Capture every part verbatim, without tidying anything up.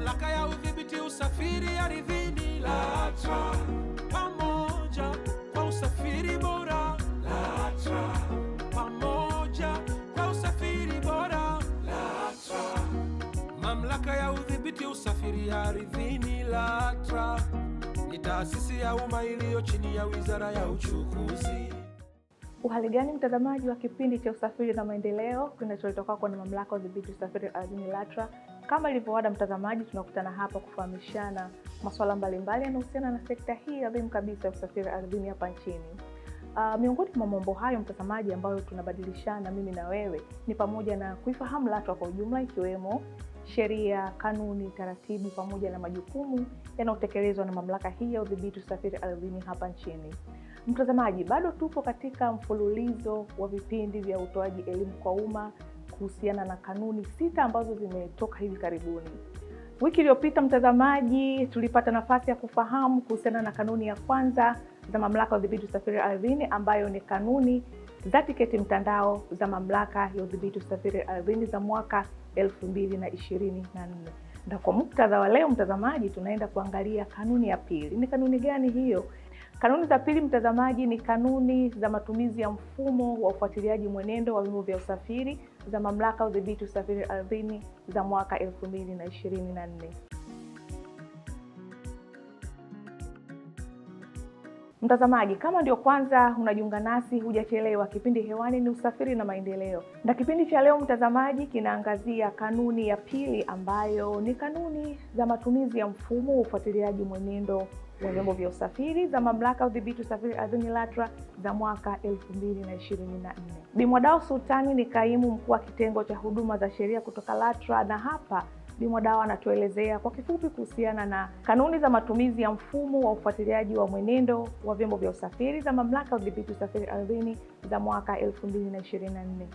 Mamlaka ya udhibiti usafiri ardhini LATRA, pamoja kwa usafiri bora LATRA, pamoja kwa usafiri bora LATRA. Mamlaka ya udhibiti usafiri ardhini LATRA ni taasisi ya umma iliyo chini ya Wizara ya Uchukuzi. Uhali gani mtazamaji wa kipindi cha usafiri na maendeleo kinacholetwa kwako na Mamlaka ya Udhibiti Usafiri Ardhini LATRA. Kama ilivyoada mtazamaji, tunakutana hapa kufahamishana masuala mbalimbali yanayohusiana na sekta hii adhimu kabisa ya usafiri ardhini hapa nchini. Uh, miongoni mwa mambo hayo mtazamaji ambayo tunabadilishana mimi na wewe ni pamoja na kuifahamu LATRA kwa ujumla, ikiwemo sheria, kanuni, taratibu pamoja na majukumu yanayotekelezwa na mamlaka hii ya udhibiti usafiri ardhini hapa nchini. Mtazamaji, bado tupo katika mfululizo wa vipindi vya utoaji elimu kwa umma kuhusiana na kanuni sita ambazo zimetoka hivi karibuni. Wiki iliyopita mtazamaji, tulipata nafasi ya kufahamu kuhusiana na kanuni ya kwanza za mamlaka ya udhibiti usafiri ardhini, ambayo ni kanuni za tiketi mtandao za mamlaka ya udhibiti usafiri ardhini za mwaka elfu mbili na ishirini na nne. Na kwa muktadha wa leo mtazamaji, tunaenda kuangalia kanuni ya pili. Ni kanuni gani hiyo? Kanuni za pili mtazamaji ni kanuni za matumizi ya mfumo wa ufuatiliaji mwenendo wa vyombo vya usafiri za mamlaka ya udhibiti usafiri ardhini za mwaka elfu mbili na ishirini na nne. Mtazamaji, kama ndio kwanza unajiunga nasi, hujachelewa. Kipindi hewani ni usafiri na maendeleo, na kipindi cha leo mtazamaji kinaangazia kanuni ya pili ambayo ni kanuni za matumizi ya mfumo wa ufuatiliaji mwenendo wa vyombo vya usafiri za mamlaka ya udhibiti usafiri ardhini LATRA za mwaka elfu mbili na ishirini na nne. Bi Mwadao Sultani ni kaimu mkuu wa kitengo cha huduma za sheria kutoka LATRA, na hapa Bi Mwadao anatuelezea kwa kifupi kuhusiana na kanuni za matumizi ya mfumo wa ufuatiliaji wa mwenendo wa vyombo vya usafiri za mamlaka ya udhibiti usafiri ardhini za mwaka elfu mbili na ishirini na nne.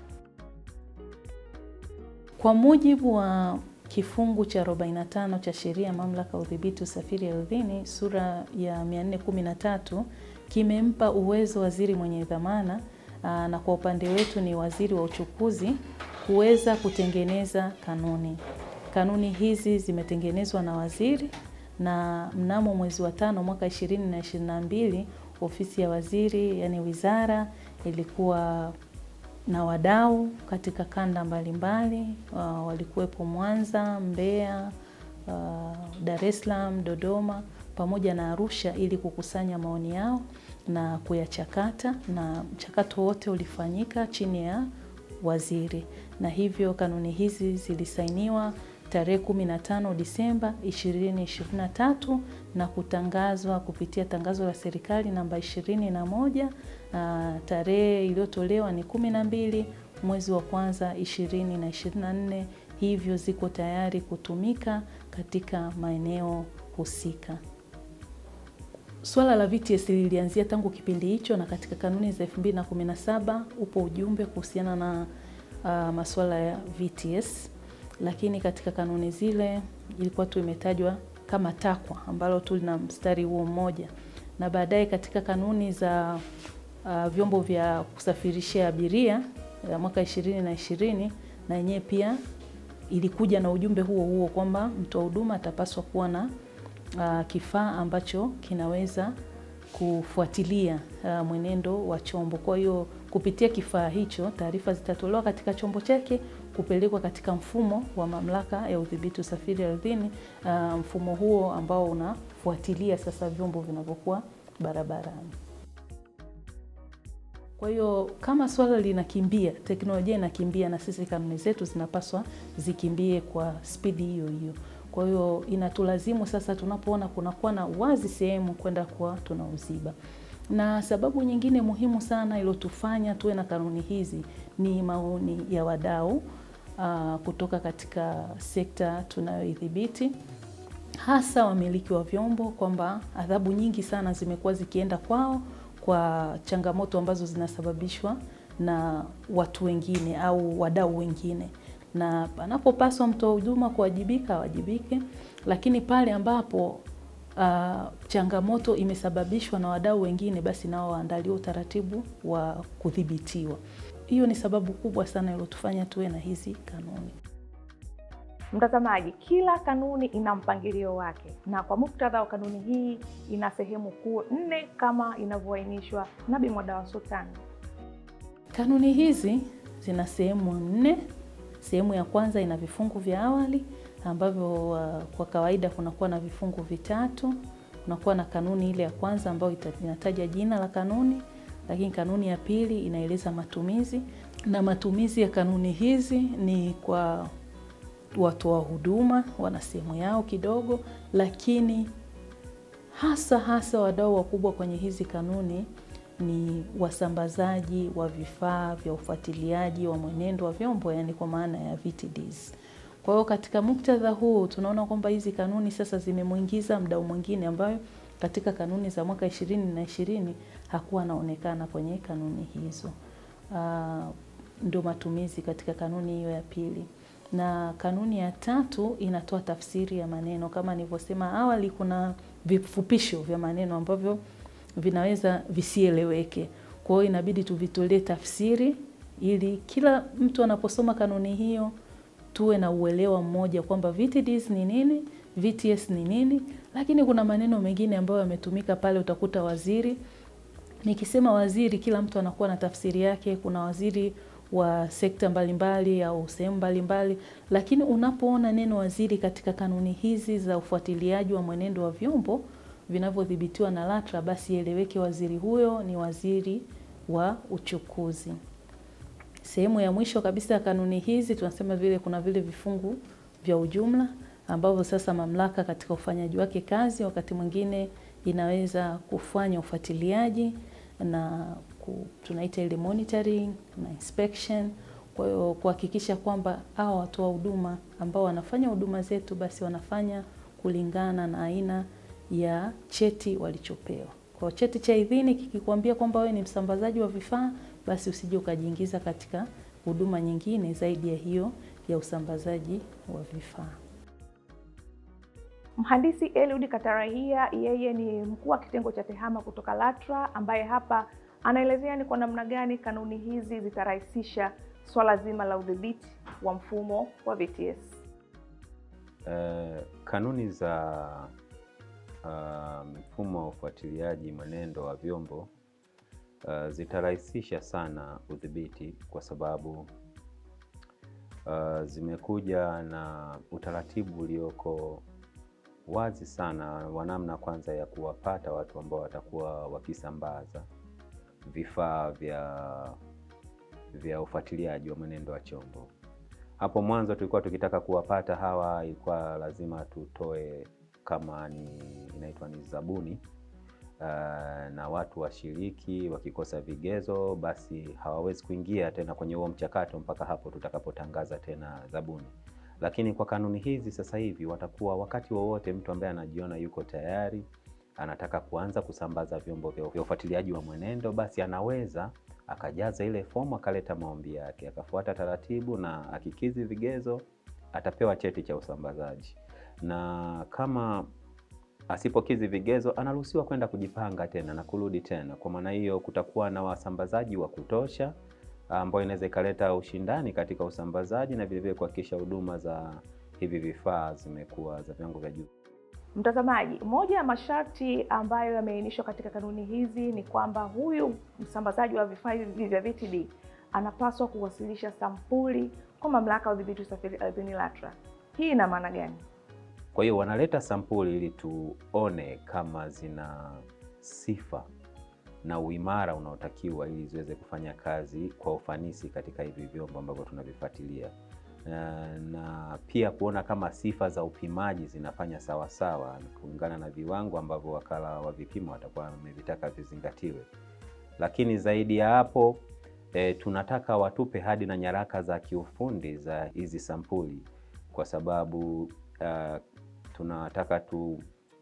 Kwa mujibu wa kifungu cha arobaini na tano cha sheria ya mamlaka ya udhibiti usafiri ardhini sura ya mia nne kumi na tatu, kimempa uwezo waziri mwenye dhamana, na kwa upande wetu ni waziri wa uchukuzi, kuweza kutengeneza kanuni. Kanuni hizi zimetengenezwa na waziri, na mnamo mwezi wa tano mwaka ishirini na ishirini na mbili ofisi ya waziri, yani wizara, ilikuwa na wadau katika kanda mbalimbali. Uh, walikuwepo Mwanza, Mbeya, uh, Dar es Salaam, Dodoma pamoja na Arusha ili kukusanya maoni yao na kuyachakata, na mchakato wote ulifanyika chini ya waziri, na hivyo kanuni hizi zilisainiwa tarehe kumi na tano Disemba ishirini ishirini na tatu na kutangazwa kupitia tangazo la serikali namba ishirini na moja. Uh, tarehe iliyotolewa ni kumi na mbili mwezi wa kwanza ishirini na ishirini na nne. Hivyo ziko tayari kutumika katika maeneo husika. Swala la V T S lilianzia tangu kipindi hicho, na katika kanuni za elfu mbili na kumi na saba upo ujumbe kuhusiana na uh, masuala ya V T S, lakini katika kanuni zile ilikuwa tu imetajwa kama takwa ambalo tu lina mstari huo mmoja, na baadaye katika kanuni za uh, vyombo vya kusafirishia abiria ya mwaka ishirini na ishirini, na yenyewe pia ilikuja na ujumbe huo huo kwamba mtoa huduma atapaswa kuwa na uh, kifaa ambacho kinaweza kufuatilia uh, mwenendo wa chombo. Kwa hiyo kupitia kifaa hicho taarifa zitatolewa katika chombo chake kupelekwa katika mfumo wa mamlaka ya udhibiti usafiri ardhini, uh, mfumo huo ambao unafuatilia sasa vyombo vinavyokuwa barabarani. Kwa hiyo kama swala linakimbia, teknolojia inakimbia, na sisi kanuni zetu zinapaswa zikimbie kwa spidi hiyo hiyo. Kwa hiyo inatulazimu sasa tunapoona kunakuwa na wazi sehemu kwenda kwa tunauziba. Na sababu nyingine muhimu sana iliyotufanya tuwe na kanuni hizi ni maoni ya wadau uh, kutoka katika sekta tunayoidhibiti, hasa wamiliki wa vyombo, kwamba adhabu nyingi sana zimekuwa zikienda kwao kwa changamoto ambazo zinasababishwa na watu wengine au wadau wengine, na panapopaswa mtoa huduma kuwajibika wajibike, lakini pale ambapo uh, changamoto imesababishwa na wadau wengine, basi nao waandaliwe utaratibu wa kudhibitiwa. Hiyo ni sababu kubwa sana iliyotufanya tuwe na hizi kanuni. Mtazamaji, kila kanuni ina mpangilio wake, na kwa muktadha wa kanuni hii ina sehemu kuu nne kama inavyoainishwa na Bi Mwadawa Sultan. Kanuni hizi zina sehemu nne. Sehemu ya kwanza ina vifungu vya awali ambavyo uh, kwa kawaida kunakuwa na vifungu vitatu. Kunakuwa na kanuni ile ya kwanza ambayo inataja jina la kanuni, lakini kanuni ya pili inaeleza matumizi, na matumizi ya kanuni hizi ni kwa watoa huduma, wana sehemu yao kidogo, lakini hasa hasa wadau wakubwa kwenye hizi kanuni ni wasambazaji wa vifaa vya ufuatiliaji wa mwenendo wa vyombo, yani kwa maana ya V T Ds. Kwa hiyo katika muktadha huu tunaona kwamba hizi kanuni sasa zimemuingiza mdau mwingine ambayo katika kanuni za mwaka ishirini na ishirini hakuwa anaonekana kwenye kanuni hizo. Uh, ndio matumizi katika kanuni hiyo ya pili. Na kanuni ya tatu inatoa tafsiri ya maneno. Kama nilivyosema awali, kuna vifupisho vya maneno ambavyo vinaweza visieleweke. Kwa hiyo inabidi tuvitolee tafsiri ili kila mtu anaposoma kanuni hiyo tuwe na uelewa mmoja kwamba V T Ds ni nini, V T S ni nini. Lakini kuna maneno mengine ambayo yametumika pale, utakuta waziri. Nikisema waziri, kila mtu anakuwa na tafsiri yake. Kuna waziri wa sekta mbalimbali au sehemu mbalimbali, lakini unapoona neno waziri katika kanuni hizi za ufuatiliaji wa mwenendo wa vyombo vinavyodhibitiwa na LATRA, basi eleweke waziri huyo ni waziri wa uchukuzi. Sehemu ya mwisho kabisa ya kanuni hizi tunasema vile kuna vile vifungu vya ujumla ambavyo sasa mamlaka katika ufanyaji wake kazi wakati mwingine inaweza kufanya ufuatiliaji na tunaita ile monitoring na inspection. Kwa hiyo kuhakikisha kwamba hao watoa huduma ambao wanafanya huduma zetu basi wanafanya kulingana na aina ya cheti walichopewa. Kwa cheti cha idhini kikikwambia kwamba wewe ni msambazaji wa vifaa, basi usije ukajiingiza katika huduma nyingine zaidi ya hiyo ya usambazaji wa vifaa. Mhandisi Eliud Katarahia, yeye ni mkuu wa kitengo cha tehama kutoka LATRA, ambaye hapa anaelezea ni kwa namna gani kanuni hizi zitarahisisha swala zima la udhibiti wa mfumo wa V T S. Uh, kanuni za uh, mfumo wa ufuatiliaji mwenendo wa vyombo uh, zitarahisisha sana udhibiti kwa sababu uh, zimekuja na utaratibu ulioko wazi sana wa namna kwanza ya kuwapata watu ambao watakuwa wakisambaza vifaa vya vya ufuatiliaji wa mwenendo wa chombo. Hapo mwanzo tulikuwa tukitaka kuwapata hawa, ilikuwa lazima tutoe kama ni inaitwa ni zabuni, uh, na watu washiriki wakikosa vigezo basi hawawezi kuingia tena kwenye huo mchakato mpaka hapo tutakapotangaza tena zabuni. Lakini kwa kanuni hizi sasa hivi watakuwa wakati wowote mtu ambaye anajiona yuko tayari anataka kuanza kusambaza vyombo vya ufuatiliaji wa mwenendo, basi anaweza akajaza ile fomu akaleta maombi yake, akafuata taratibu, na akikizi vigezo atapewa cheti cha usambazaji. Na kama asipokizi vigezo anaruhusiwa kwenda kujipanga tena na kurudi tena. Kwa maana hiyo kutakuwa na wasambazaji wa kutosha ambao inaweza ikaleta ushindani katika usambazaji na vile vile kuhakikisha huduma za hivi vifaa zimekuwa za viwango vya juu. Mtazamaji, moja ya masharti ambayo yameainishwa katika kanuni hizi ni kwamba huyu msambazaji wa vifaa hivi vya V T D anapaswa kuwasilisha sampuli kwa mamlaka ya udhibiti usafiri ardhini LATRA. Hii ina maana gani? Kwa hiyo wanaleta sampuli ili tuone kama zina sifa na uimara unaotakiwa ili ziweze kufanya kazi kwa ufanisi katika hivi vyombo ambavyo tunavifuatilia. Na, na pia kuona kama sifa za upimaji zinafanya sawa sawa kulingana na viwango ambavyo wakala wa vipimo watakuwa wamevitaka vizingatiwe. Lakini zaidi ya hapo e, tunataka watupe hadi na nyaraka za kiufundi za hizi sampuli, kwa sababu uh, tunataka tu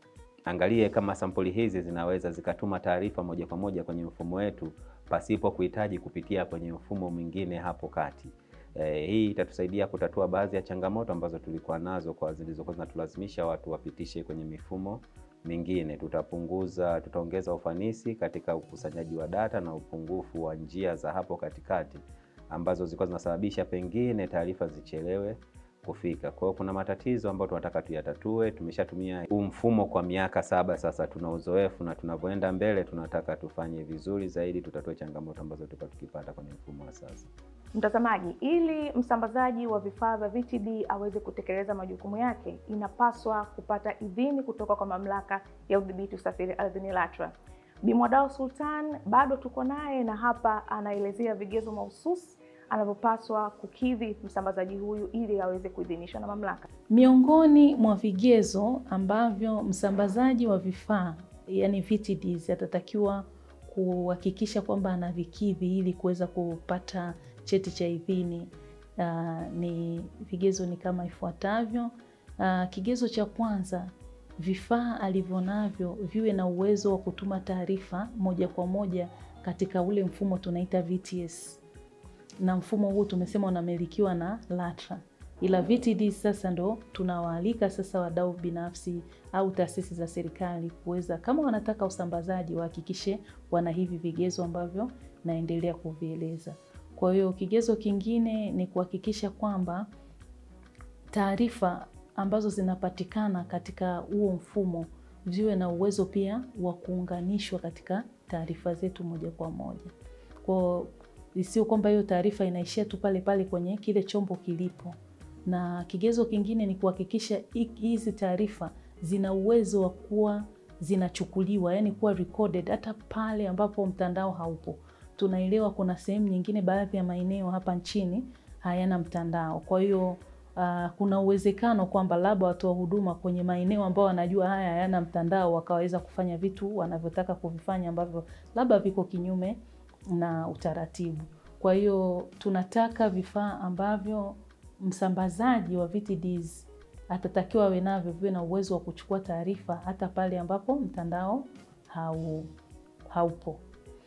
angalie kama sampuli hizi zinaweza zikatuma taarifa moja kwa moja kwenye mfumo wetu pasipo kuhitaji kupitia kwenye mfumo mwingine hapo kati. E, hii itatusaidia kutatua baadhi ya changamoto ambazo tulikuwa nazo kwa zilizokuwa zinatulazimisha watu wapitishe kwenye mifumo mingine. Tutapunguza, tutaongeza ufanisi katika ukusanyaji wa data na upungufu wa njia za hapo katikati ambazo zilikuwa zinasababisha pengine taarifa zichelewe kufika. Kwa hiyo kuna matatizo ambayo tunataka tuyatatue. Tumeshatumia huu mfumo kwa miaka saba sasa, tuna uzoefu, na tunavyoenda mbele tunataka tufanye vizuri zaidi, tutatue changamoto ambazo tulikuwa tukipata kwenye mfumo wa sasa. Mtazamaji, ili msambazaji wa vifaa vya V T D aweze kutekeleza majukumu yake, inapaswa kupata idhini kutoka kwa Mamlaka ya Udhibiti Usafiri Ardhini LATRA. Bi Mwadau Sultan bado tuko naye, na hapa anaelezea vigezo mahususi anavyopaswa kukidhi msambazaji huyu ili aweze kuidhinishwa na mamlaka. Miongoni mwa vigezo ambavyo msambazaji wa vifaa yani V T Ds atatakiwa kuhakikisha kwamba anavikidhi ili kuweza kupata cheti cha idhini, uh, ni vigezo ni kama ifuatavyo. Uh, kigezo cha kwanza, vifaa alivyonavyo viwe na uwezo wa kutuma taarifa moja kwa moja katika ule mfumo tunaita V T S. Na mfumo huu tumesema unamilikiwa na LATRA. Ila V T D sasa ndo tunawaalika sasa wadau binafsi au taasisi za serikali kuweza, kama wanataka usambazaji, wahakikishe wana hivi vigezo ambavyo naendelea kuvieleza. Kwa hiyo kigezo kingine ni kuhakikisha kwamba taarifa ambazo zinapatikana katika huo mfumo ziwe na uwezo pia wa kuunganishwa katika taarifa zetu moja kwa moja. Kwa sio kwamba hiyo taarifa inaishia tu pale pale kwenye kile chombo kilipo. Na kigezo kingine ni kuhakikisha hizi taarifa zina uwezo wa kuwa zinachukuliwa, yani kuwa recorded hata pale ambapo mtandao haupo. Tunaelewa kuna sehemu nyingine, baadhi ya maeneo hapa nchini hayana mtandao. Kwa hiyo uh, kuna uwezekano kwamba labda watu wa huduma kwenye maeneo ambao wanajua haya hayana mtandao wakaweza kufanya vitu wanavyotaka kuvifanya ambavyo labda viko kinyume na utaratibu. Kwa hiyo tunataka vifaa ambavyo msambazaji wa V T Ds atatakiwa awe navyo viwe na uwezo wa kuchukua taarifa hata pale ambapo mtandao hau, haupo.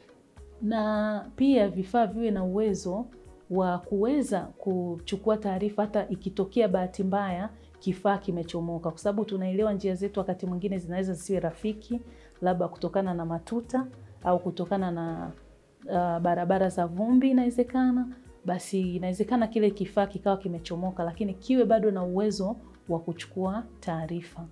Na pia vifaa viwe na uwezo wa kuweza kuchukua taarifa hata ikitokea bahati mbaya kifaa kimechomoka, kwa sababu tunaelewa njia zetu wakati mwingine zinaweza zisiwe rafiki, labda kutokana na matuta au kutokana na uh, barabara za vumbi inawezekana. Basi inawezekana kile kifaa kikawa kimechomoka, lakini kiwe bado na uwezo wa kuchukua taarifa.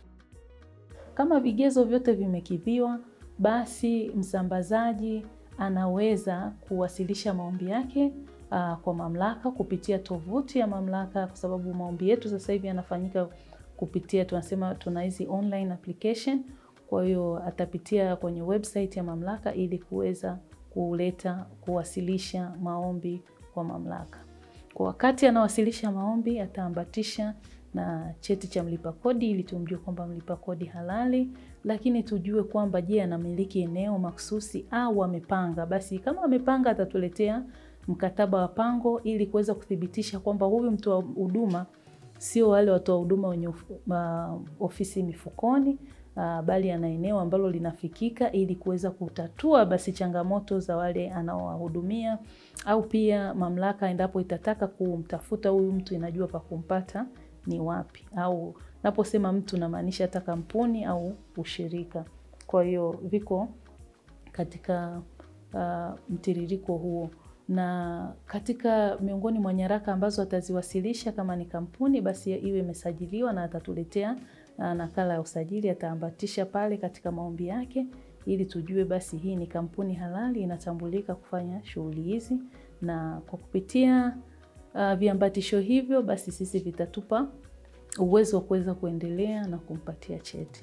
Kama vigezo vyote vimekidhiwa, basi msambazaji anaweza kuwasilisha maombi yake uh, kwa mamlaka kupitia tovuti ya mamlaka, kwa sababu maombi yetu sasa hivi yanafanyika kupitia, tunasema tuna hizi online application. Kwa hiyo atapitia kwenye website ya mamlaka ili kuweza kuleta kuwasilisha maombi kwa mamlaka. Kwa wakati anawasilisha maombi, ataambatisha na cheti cha mlipa kodi ili tumjue kwamba mlipa kodi halali, lakini tujue kwamba je, anamiliki eneo maksusi au amepanga. Basi kama amepanga atatuletea mkataba wa pango ili kuweza kuthibitisha kwamba huyu mtu wa huduma sio wale watu wa huduma wenye uh, ofisi mifukoni, uh, bali ana eneo ambalo linafikika ili kuweza kutatua basi changamoto za wale anaowahudumia. Au pia mamlaka endapo itataka kumtafuta huyu mtu inajua pa kumpata ni wapi. Au naposema mtu namaanisha hata kampuni au ushirika. Kwa hiyo viko katika uh, mtiririko huo. Na katika miongoni mwa nyaraka ambazo ataziwasilisha kama ni kampuni, basi iwe imesajiliwa na atatuletea uh, nakala ya usajili, ataambatisha pale katika maombi yake ili tujue basi hii ni kampuni halali inatambulika kufanya shughuli hizi. Na kwa kupitia uh, viambatisho hivyo basi sisi vitatupa uwezo wa kuweza kuendelea na kumpatia cheti.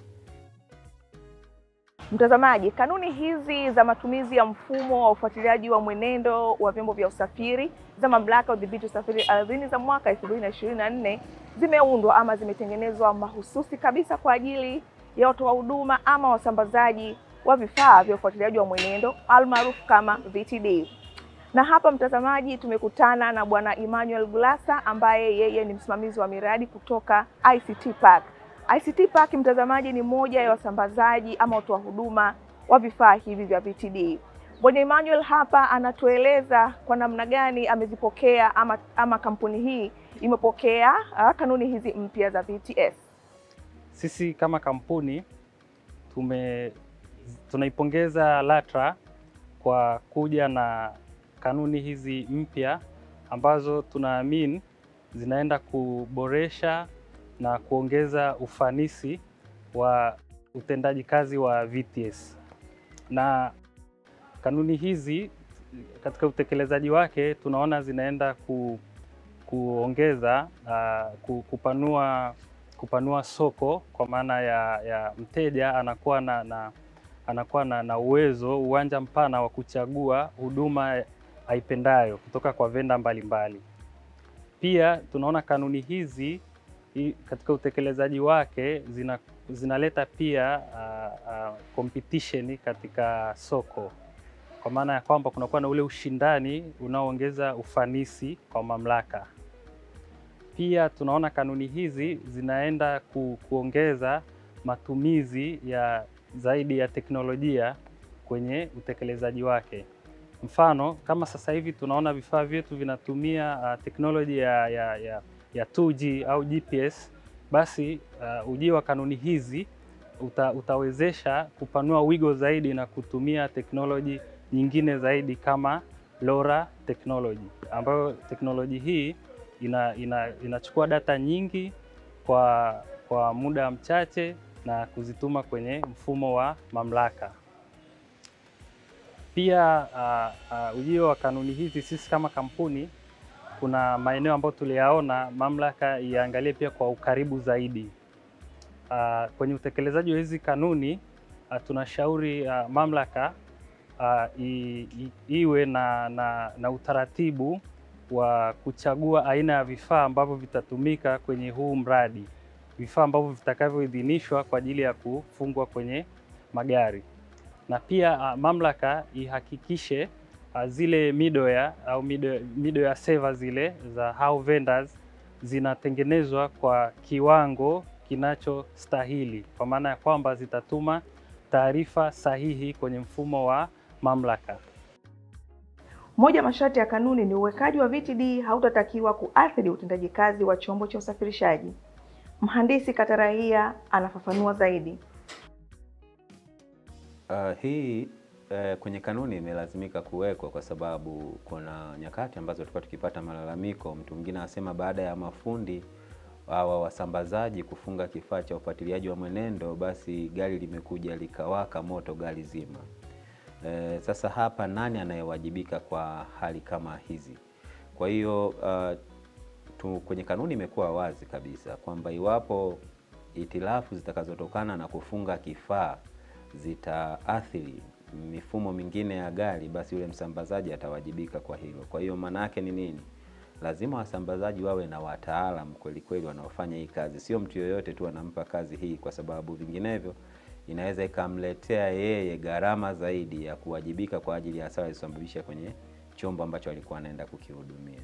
Mtazamaji, kanuni hizi za matumizi ya mfumo wa ufuatiliaji wa mwenendo wa vyombo vya usafiri za Mamlaka ya Udhibiti Usafiri Ardhini za mwaka elfu mbili na ishirini na nne zimeundwa ama zimetengenezwa mahususi kabisa kwa ajili ya watoa huduma ama wasambazaji wa vifaa vya ufuatiliaji wa mwenendo almaarufu kama V T D. Na hapa mtazamaji, tumekutana na Bwana Emmanuel Gulasa ambaye yeye ni msimamizi wa miradi kutoka I C T Park. I C T Park mtazamaji ni moja ya wasambazaji ama watoa huduma wa vifaa hivi vya V T D. Bwana Emmanuel hapa anatueleza kwa namna gani amezipokea ama, ama kampuni hii imepokea uh, kanuni hizi mpya za V T S. Sisi kama kampuni tume tunaipongeza LATRA kwa kuja na kanuni hizi mpya ambazo tunaamini zinaenda kuboresha na kuongeza ufanisi wa utendaji kazi wa V T S. Na kanuni hizi katika utekelezaji wake tunaona zinaenda ku, kuongeza uh, kupanua kupanua soko, kwa maana ya, ya mteja anakuwa na, na anakuwa na, na uwezo uwanja mpana wa kuchagua huduma aipendayo kutoka kwa venda mbalimbali. Pia tunaona kanuni hizi katika utekelezaji wake zina, zinaleta pia uh, uh, competition katika soko, kwa maana ya kwamba kunakuwa na ule ushindani unaoongeza ufanisi kwa mamlaka. Pia tunaona kanuni hizi zinaenda ku, kuongeza matumizi ya zaidi ya teknolojia kwenye utekelezaji wake. Mfano, kama sasa hivi tunaona vifaa vyetu vinatumia uh, teknolojia ya, ya, ya, ya two G au G P S, basi uh, ujio wa kanuni hizi uta, utawezesha kupanua wigo zaidi na kutumia teknoloji nyingine zaidi kama LoRa technology, ambayo teknoloji hii ina, ina, inachukua data nyingi kwa, kwa muda mchache na kuzituma kwenye mfumo wa mamlaka. Pia uh, uh, ujio wa kanuni hizi, sisi kama kampuni kuna maeneo ambayo tuliyaona mamlaka iangalie pia kwa ukaribu zaidi. Uh, kwenye utekelezaji wa hizi kanuni uh, tunashauri uh, mamlaka uh, i, i, iwe na, na, na utaratibu wa kuchagua aina ya vifaa ambavyo vitatumika kwenye huu mradi, vifaa ambavyo vitakavyoidhinishwa kwa ajili ya kufungwa kwenye magari. Na pia uh, mamlaka ihakikishe uh, zile middleware au middleware server zile za hao vendors zinatengenezwa kwa kiwango kinachostahili, kwa maana ya kwamba zitatuma taarifa sahihi kwenye mfumo wa mamlaka. Moja ya masharti ya kanuni ni uwekaji wa V T D hautatakiwa kuathiri utendaji kazi wa chombo cha usafirishaji. Mhandisi Katarahia anafafanua zaidi. Uh, hii uh, kwenye kanuni imelazimika kuwekwa kwa sababu kuna nyakati ambazo tulikuwa tukipata malalamiko, mtu mwingine anasema baada ya mafundi hawa wasambazaji kufunga kifaa cha ufuatiliaji wa mwenendo, basi gari limekuja likawaka moto gari zima. E, sasa hapa nani anayewajibika kwa hali kama hizi? Kwa hiyo uh, tu, kwenye kanuni imekuwa wazi kabisa kwamba iwapo itilafu zitakazotokana na kufunga kifaa zitaathiri mifumo mingine ya gari, basi yule msambazaji atawajibika kwa hilo. Kwa hiyo maana yake ni nini? Lazima wasambazaji wawe na wataalamu kweli kweli wanaofanya hii kazi, sio mtu yoyote tu anampa kazi hii, kwa sababu vinginevyo inaweza ikamletea yeye gharama zaidi ya kuwajibika kwa ajili ya hasara iliyosababisha kwenye chombo ambacho alikuwa anaenda kukihudumia.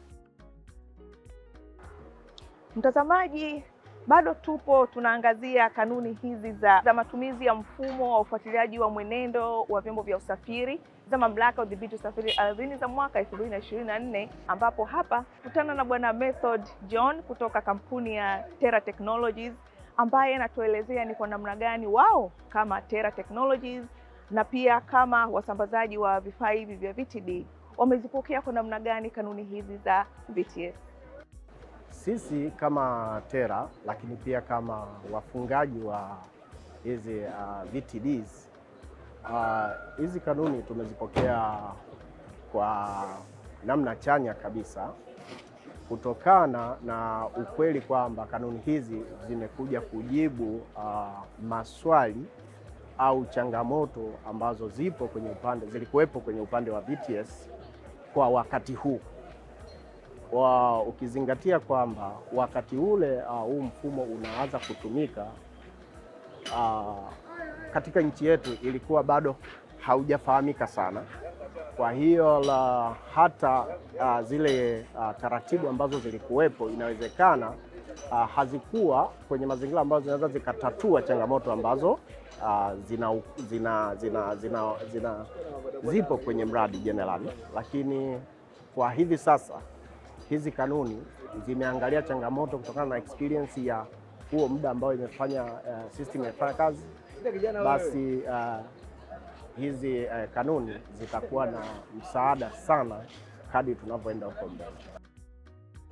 Mtazamaji, bado tupo tunaangazia kanuni hizi za, za matumizi ya mfumo wa ufuatiliaji wa mwenendo wa vyombo vya usafiri za Mamlaka ya Udhibiti Usafiri Ardhini za mwaka elfu mbili na ishirini na nne, ambapo hapa kutana na Bwana Method John kutoka kampuni ya Terra Technologies, ambaye anatuelezea ni kwa namna gani wao kama Terra Technologies na pia kama wasambazaji wa vifaa hivi vya V T D wamezipokea kwa namna gani kanuni hizi za V T S. Sisi kama Terra, lakini pia kama wafungaji wa hizi uh, V T Ds, hizi uh, kanuni tumezipokea kwa namna chanya kabisa, kutokana na ukweli kwamba kanuni hizi zimekuja kujibu uh, maswali au changamoto ambazo zipo kwenye upande zilikuwepo kwenye upande wa V T S kwa wakati huu. Wa ukizingatia kwamba wakati ule huu uh, mfumo unaanza kutumika uh, katika nchi yetu ilikuwa bado haujafahamika sana. Kwa hiyo la hata uh, zile uh, taratibu ambazo zilikuwepo inawezekana uh, hazikuwa kwenye mazingira ambazo zinaweza zikatatua changamoto ambazo uh, zina, zina, zina, zina, zina zipo kwenye mradi generali, lakini kwa hivi sasa hizi kanuni zimeangalia changamoto kutokana na experience ya huo muda ambao imefanya uh, system imefanya kazi, basi uh, hizi uh, kanuni zitakuwa na msaada sana kadri tunavyoenda huko mbele.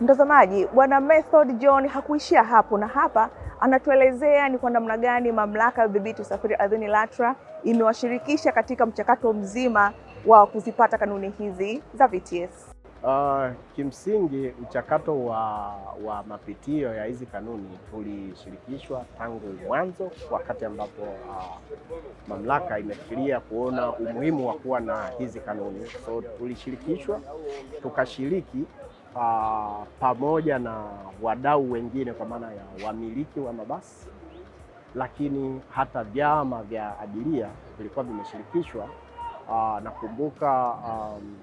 Mtazamaji, Bwana Method John hakuishia hapo, na hapa anatuelezea ni kwa namna gani mamlaka ya udhibiti usafiri ardhini LATRA imewashirikisha katika mchakato mzima wa kuzipata kanuni hizi za V T S. Uh, kimsingi mchakato wa, wa mapitio ya hizi kanuni tulishirikishwa tangu mwanzo, wakati ambapo uh, mamlaka imefikiria kuona umuhimu wa kuwa na hizi kanuni. So tulishirikishwa, tukashiriki uh, pamoja na wadau wengine kwa maana ya wamiliki wa mabasi, lakini hata vyama vya abiria vilikuwa vimeshirikishwa. Uh, nakumbuka um,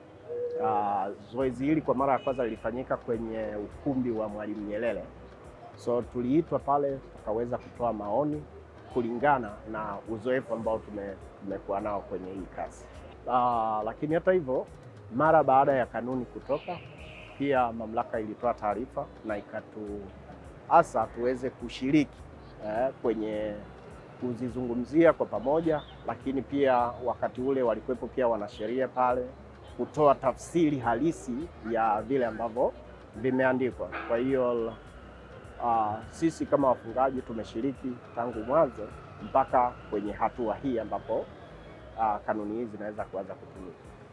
Uh, zoezi hili kwa mara ya kwanza lilifanyika kwenye ukumbi wa Mwalimu Nyerere. So tuliitwa pale tukaweza kutoa maoni kulingana na uzoefu ambao tume, tumekuwa nao kwenye hii kazi. Uh, lakini hata hivyo, mara baada ya kanuni kutoka, pia mamlaka ilitoa taarifa na ikatuasa tuweze kushiriki eh, kwenye kuzizungumzia kwa pamoja, lakini pia wakati ule walikuwepo pia wanasheria pale kutoa tafsiri halisi ya vile ambavyo vimeandikwa. Kwa hiyo uh, sisi kama wafungaji tumeshiriki tangu mwanzo mpaka kwenye hatua hii ambapo uh, kanuni hizi zinaweza kuanza kutumika.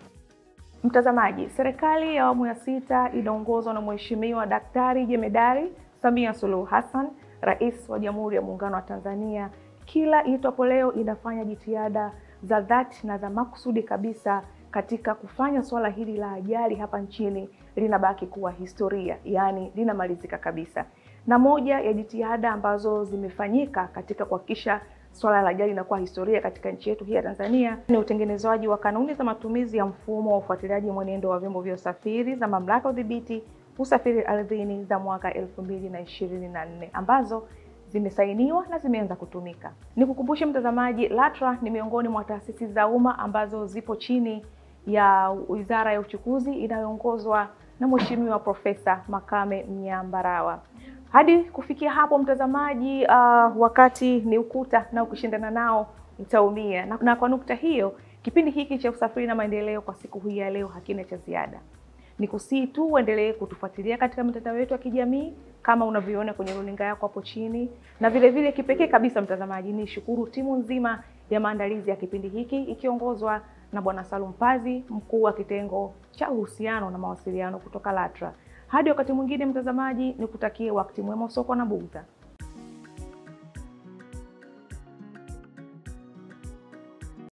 Mtazamaji, serikali ya awamu ya sita inaongozwa na Mheshimiwa Daktari Jemedari Samia Suluhu Hassan, Rais wa Jamhuri ya Muungano wa Tanzania. Kila iitwapo leo inafanya jitihada za dhati na za makusudi kabisa katika kufanya swala hili la ajali hapa nchini linabaki kuwa historia, yaani linamalizika kabisa. Na moja ya jitihada ambazo zimefanyika katika kuhakikisha swala la ajali linakuwa historia katika nchi yetu hii ya Tanzania ni utengenezwaji wa kanuni za matumizi ya mfumo wa ufuatiliaji mwenendo wa vyombo vya usafiri za mamlaka ya udhibiti usafiri ardhini za mwaka elfu mbili na ishirini na nne ambazo zimesainiwa na zimeanza kutumika. Nikukumbushe mtazamaji, LATRA ni miongoni mwa taasisi za umma ambazo zipo chini ya Wizara ya Uchukuzi inayoongozwa na Mheshimiwa Profesa Makame Mnyambarawa. Hadi kufikia hapo mtazamaji, uh, wakati ni ukuta na ukishindana nao utaumia. Na, na kwa nukta hiyo, kipindi hiki cha usafiri na maendeleo kwa siku hii ya leo hakina cha ziada. Nikusii tu uendelee kutufuatilia katika mitandao yetu ya kijamii kama unavyoona kwenye runinga yako hapo chini, na vile vile kipekee kabisa mtazamaji, ni shukuru timu nzima ya maandalizi ya kipindi hiki ikiongozwa na Bwana Salum Pazi, mkuu wa kitengo cha uhusiano na mawasiliano kutoka LATRA. Hadi wakati mwingine mtazamaji, nikutakie wakati mwema usoko na bughudha.